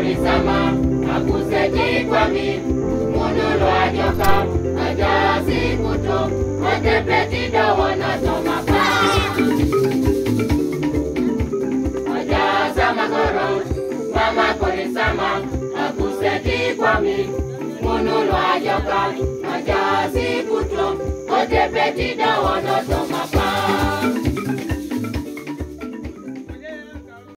korisama akuseti kwami munulu ajoka ajasi kuto otepeti dawana tomapa ajasa magoro mama korisama akuseti kwami munulu ajoka ajasi kuto otepeti dawana tomapa